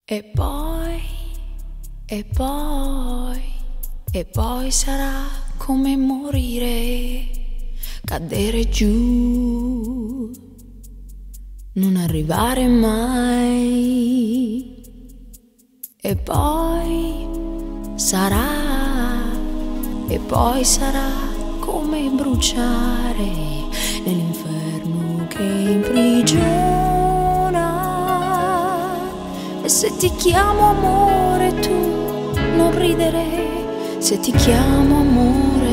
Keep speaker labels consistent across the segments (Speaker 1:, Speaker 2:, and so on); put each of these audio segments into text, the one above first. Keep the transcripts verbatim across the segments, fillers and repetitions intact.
Speaker 1: E poi, e poi, e poi sarà come morire, cadere giù, non arrivare mai. E poi sarà, e poi sarà come bruciare nell'inferno che imprigiona. E se ti chiamo amore tu non ridere, se ti chiamo amore.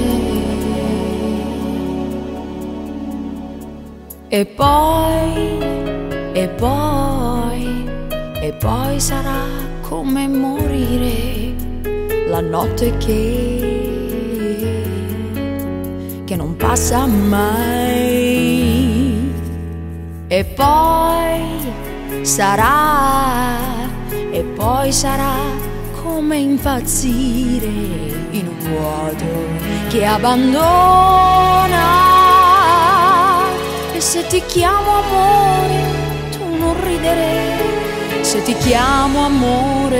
Speaker 1: E poi, e poi, e poi sarà come morire la notte che, che non passa mai. E poi sarà, e poi sarà come impazzire in un vuoto che abbandona. E se ti chiamo amore tu non ridere, se ti chiamo amore,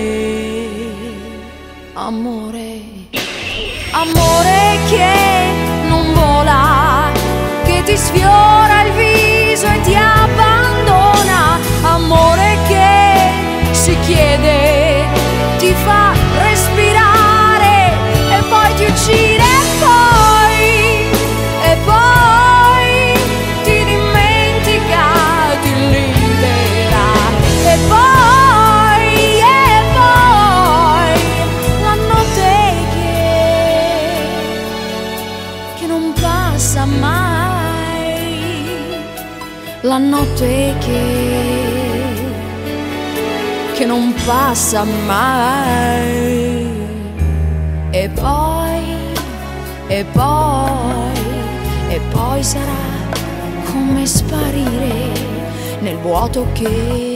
Speaker 1: amore, amore che non vola, che ti sfiora il viso e ti abbandona, amore che si chiede, ti fa respirare e poi ti uccide. E poi, e poi ti dimentica, ti libera. E poi, e poi la notte che, che non passa mai, la notte che, che non passa mai. E poi, e poi, e poi sarà come sparire nel vuoto che,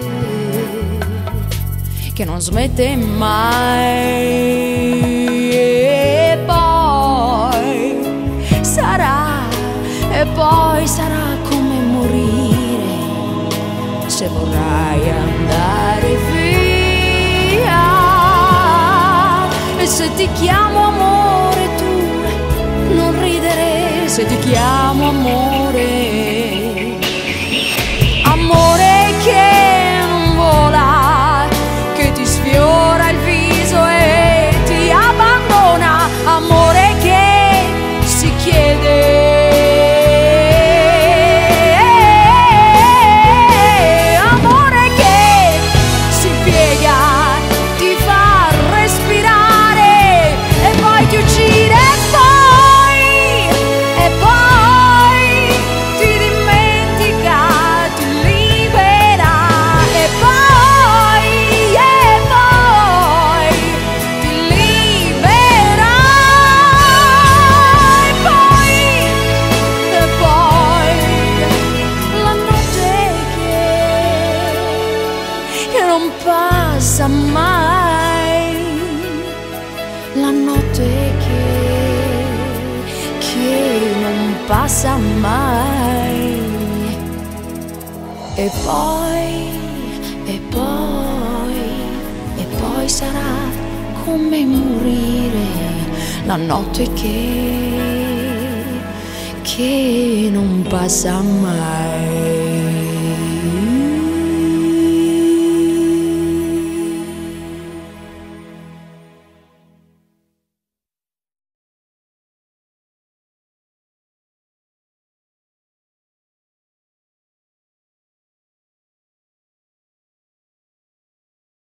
Speaker 1: che non smette mai. E poi sarà, e poi sarà come morire se vorrai andare via. E se ti chiamo amore tu non ridere, se ti chiamo amore, amore che non vola, che ti sfiora il viso e ti abbandona, amore che si chiede, non passa mai, la notte che, che non passa mai. E poi, e poi, e poi sarà come morire la notte che, che non passa mai.